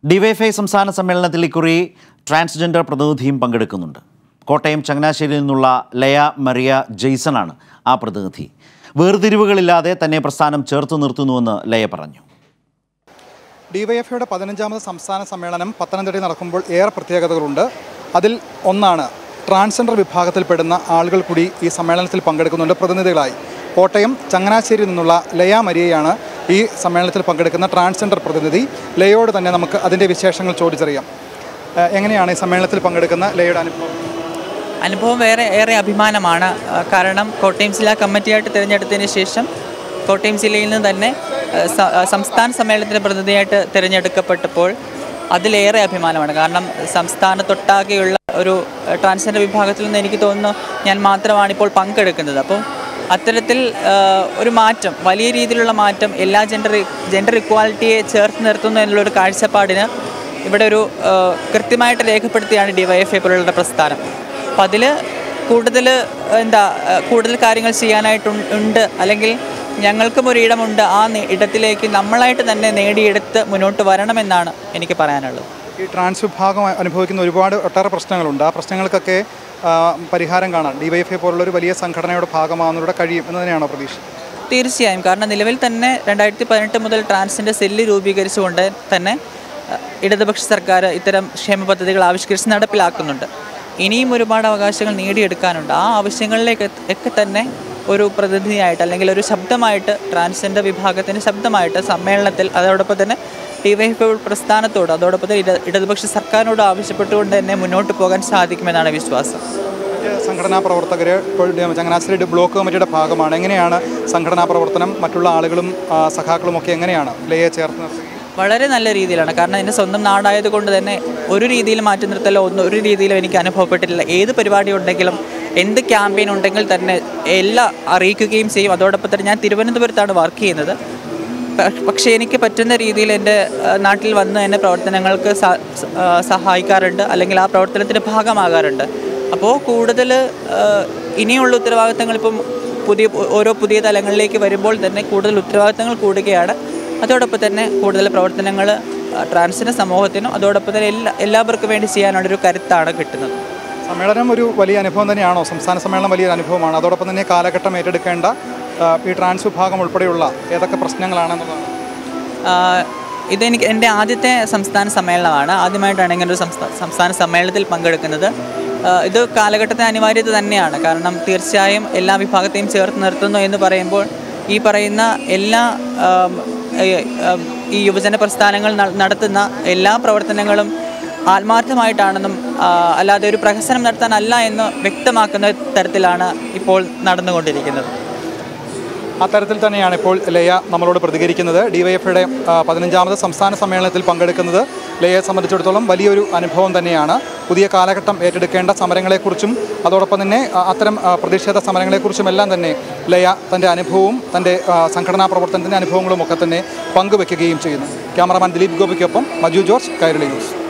Dyfi സംസ്ഥാന സമ്മേളനത്തിൽ ഇക്കുറി ട്രാൻസ്ജെൻഡർ പ്രതിനിധിയും പങ്കെടുക്കുന്നുണ്ട്. കോട്ടയം ചങ്ങനാശ്ശേരിയിൽ നിന്നുള്ള ലയ മരിയ ജെയ്സൺ ആണ് ആ പ്രതിനിധി. വേർതിരിവുകളില്ലാതെ തന്നെ പ്രസ്ഥാനം ചേർത്ത് നിർത്തുന്നുവെന്ന് ലയ പറഞ്ഞു. ഡിവൈഎഫ്ഐയുടെ 15ാമത് സംസ്ഥാന സമ്മേളനം പത്തനംതിട്ടയിൽ നടക്കുമ്പോൾ ഏറെ പ്രത്യേകതകളുണ്ട്. അതിൽ ഒന്നാണ് ട്രാൻസ്ജെൻഡർ വിഭാഗത്തിൽപ്പെടുന്ന ആളുകൾ കൂടി ഈ സമ്മേളനത്തിൽ പങ്കെടുക്കുന്നുണ്ട് പ്രതിനിധികളായി. കോട്ടയം ചങ്ങനാശ്ശേരിയിൽ നിന്നുള്ള ലയ മരിയയാണ് ഈ സമ്മേളനത്തിൽ പങ്കെടുക്കുന്ന ട്രാൻസ്ജെൻഡർ പ്രതിനിധി. ലയയോട് തന്നെ നമുക്ക് അതിൻ്റെ വിശേഷങ്ങൾ ചോദിച്ചറിയാം. എങ്ങനെയാണ് ഈ സമ്മേളനത്തിൽ പങ്കെടുക്കുന്ന ലയയുടെ അനുഭവം? ഏറെ അഭിമാനമാണ്. കാരണം കോട്ടയം ജില്ലാ കമ്മിറ്റിയായിട്ട് തിരഞ്ഞെടുത്തതിന് ശേഷം കോട്ടയം ജില്ലയിൽ നിന്ന് തന്നെ സംസ്ഥാന സമ്മേളനത്തിൻ്റെ പ്രതിനിധിയായിട്ട് തിരഞ്ഞെടുക്കപ്പെട്ടപ്പോൾ അതിലേറെ അഭിമാനമാണ്. കാരണം സംസ്ഥാനത്തൊട്ടാകെയുള്ള ഒരു ട്രാൻസ്ജെൻഡർ വിഭാഗത്തിൽ നിന്ന് എനിക്ക് തോന്നുന്നു ഞാൻ മാത്രമാണ് ഇപ്പോൾ പങ്കെടുക്കുന്നത്. അപ്പോൾ അത്തരത്തിൽ ഒരു മാറ്റം, വലിയ രീതിയിലുള്ള മാറ്റം, എല്ലാ ജെൻഡർ ഇക്വാലിറ്റിയെ ചേർത്ത് നിർത്തുന്നു എന്നുള്ളൊരു കാഴ്ചപ്പാടിന് ഇവിടെ ഒരു കൃത്യമായിട്ട് രേഖപ്പെടുത്തിയാണ് ഡിവൈഎഫ്ഐ പോലുള്ള പ്രസ്ഥാനം. അപ്പം അതിൽ കൂടുതൽ കാര്യങ്ങൾ ചെയ്യാനായിട്ടുണ്ട്, അല്ലെങ്കിൽ ഞങ്ങൾക്കും ഒരു ഇടമുണ്ട്. ആ ഇടത്തിലേക്ക് നമ്മളായിട്ട് തന്നെ നേടിയെടുത്ത് മുന്നോട്ട് വരണമെന്നാണ് എനിക്ക് പറയാനുള്ളത്. ഈ ട്രാൻസ് വിഭാഗം അനുഭവിക്കുന്ന ഒട്ടേറെ പ്രശ്നങ്ങളുണ്ട്. ആ പ്രശ്നങ്ങൾക്കൊക്കെ പരിഹാരം കാണാൻ ഡിവൈഎഫ്ഐ പോലുള്ളൊരു വലിയ സംഘടനയുടെ ഭാഗമാകുന്നതിലൂടെ കഴിയും എന്ന് തന്നെയാണോ പ്രതീക്ഷ? തീർച്ചയായും. കാരണം നിലവിൽ തന്നെ 2018 മുതൽ ട്രാൻസിൻ്റെ സെല്ല് രൂപീകരിച്ചുകൊണ്ട് തന്നെ ഇടതുപക്ഷ സർക്കാർ ഇത്തരം ക്ഷേമ പദ്ധതികൾ ആവിഷ്കരിച്ച് നടപ്പിലാക്കുന്നുണ്ട്. ഇനിയും ഒരുപാട് അവകാശങ്ങൾ നേടിയെടുക്കാനുണ്ട്. ആ ആവശ്യങ്ങളിലേക്കൊക്കെ തന്നെ ഒരു പ്രതിനിധിയായിട്ട്, അല്ലെങ്കിൽ ഒരു ശബ്ദമായിട്ട്, ട്രാൻസ്ജെൻഡർ വിഭാഗത്തിൻ്റെ ശബ്ദമായിട്ട് സമ്മേളനത്തിൽ, അതോടൊപ്പം തന്നെ ഡിവൈഎഫ്ഐ പ്രസ്ഥാനത്തോട്, അതോടൊപ്പം തന്നെ ഇടതുപക്ഷ സർക്കാരിനോട് ആവശ്യപ്പെട്ടുകൊണ്ട് തന്നെ മുന്നോട്ട് പോകാൻ സാധിക്കുമെന്നാണ് വിശ്വാസം. സംഘടനാ പ്രവർത്തകർ ഇപ്പോൾ ചങ്ങനാശ്ശേരി ബ്ലോക്ക് കമ്മിറ്റിയുടെ ഭാഗമാണ്. എങ്ങനെയാണ് സംഘടനാ പ്രവർത്തനം? മറ്റുള്ള ആളുകളും സഖാക്കളും ഒക്കെ എങ്ങനെയാണ് ലയെ ചേർത്ത് നിർത്തുക? വളരെ നല്ല രീതിയിലാണ്. കാരണം എൻ്റെ സ്വന്തം നാടായതുകൊണ്ട് തന്നെ ഒരു രീതിയിൽ മാറ്റി നിർത്തലോ ഒരു രീതിയിലും എനിക്ക് അനുഭവപ്പെട്ടിട്ടില്ല. ഏത് പരിപാടി ഉണ്ടെങ്കിലും, എന്ത് ക്യാമ്പയിൻ ഉണ്ടെങ്കിൽ തന്നെ എല്ലാം അറിയിക്കുകയും ചെയ്യും. അതോടൊപ്പം തന്നെ ഞാൻ തിരുവനന്തപുരത്താണ് വർക്ക് ചെയ്യുന്നത്. പക്ഷേ എനിക്ക് പറ്റുന്ന രീതിയിൽ എൻ്റെ നാട്ടിൽ വന്ന് എന്നെ പ്രവർത്തനങ്ങൾക്ക് സഹായിക്കാറുണ്ട്, അല്ലെങ്കിൽ ആ പ്രവർത്തനത്തിൻ്റെ ഭാഗമാകാറുണ്ട്. അപ്പോൾ കൂടുതൽ ഇനിയുള്ള ഉത്തരവാദിത്തങ്ങൾ ഇപ്പം ഓരോ പുതിയ തലങ്ങളിലേക്ക് വരുമ്പോൾ തന്നെ കൂടുതൽ ഉത്തരവാദിത്തങ്ങൾ കൂടുകയാണ്. അതോടൊപ്പം തന്നെ കൂടുതൽ പ്രവർത്തനങ്ങൾ ട്രാൻസ്ജെൻഡർ സമൂഹത്തിനും അതോടൊപ്പം തന്നെ എല്ലാവർക്കും വേണ്ടി ചെയ്യാനുള്ളൊരു കരുത്താണ് കിട്ടുന്നത്. സമ്മേളനം ഒരു വലിയ അനുഭവം തന്നെയാണോ? സംസ്ഥാന സമ്മേളനം വലിയൊരു അനുഭവമാണ്. അതോടൊപ്പം തന്നെ കാലഘട്ടം ഏറ്റെടുക്കേണ്ട ഈ ട്രാൻസ് വിഭാഗം ഉൾപ്പെടെയുള്ള ഏതൊക്കെ പ്രശ്നങ്ങളാണെന്നുള്ളതാണ്? എൻ്റെ ആദ്യത്തെ സംസ്ഥാന സമ്മേളനമാണ്. ആദ്യമായിട്ടാണ് ഇങ്ങനൊരു സംസ്ഥാന സമ്മേളനത്തിൽ പങ്കെടുക്കുന്നത്. ഇത് കാലഘട്ടത്തിന് അനിവാര്യത തന്നെയാണ്. കാരണം തീർച്ചയായും എല്ലാ വിഭാഗത്തെയും ചേർത്ത് നിർത്തുന്നു എന്ന് പറയുമ്പോൾ ഈ പറയുന്ന എല്ലാ ഈ യുവജന പ്രസ്ഥാനങ്ങൾ നടത്തുന്ന എല്ലാ പ്രവർത്തനങ്ങളും ആത്മാർത്ഥമായിട്ടാണെന്നും അല്ലാതെ ഒരു പ്രഹസനം നടത്താനല്ല എന്ന് വ്യക്തമാക്കുന്ന തരത്തിലാണ് ഇപ്പോൾ നടന്നുകൊണ്ടിരിക്കുന്നത്. അത്തരത്തിൽ തന്നെയാണ് ഇപ്പോൾ ലയ നമ്മളോട് പ്രതികരിക്കുന്നത്. ഡിവൈഎഫ്ഐയുടെ 15ാമത് സംസ്ഥാന സമ്മേളനത്തിൽ പങ്കെടുക്കുന്നത് ലയയെ സംബന്ധിച്ചിടത്തോളം വലിയൊരു അനുഭവം തന്നെയാണ്. പുതിയ കാലഘട്ടം ഏറ്റെടുക്കേണ്ട സമരങ്ങളെക്കുറിച്ചും അതോടൊപ്പം തന്നെ അത്തരം പ്രതിഷേധ സമരങ്ങളെക്കുറിച്ചും എല്ലാം തന്നെ ലയ തൻ്റെ അനുഭവവും തൻ്റെ സംഘടനാ പ്രവർത്തനത്തിൻ്റെ അനുഭവങ്ങളും ഒക്കെ തന്നെ പങ്കുവെക്കുകയും ചെയ്യുന്നു. ക്യാമറാമാൻ ദിലീപ് ഗോപിക്കൊപ്പം മജു ജോർജ്, കൈരളി ന്യൂസ്.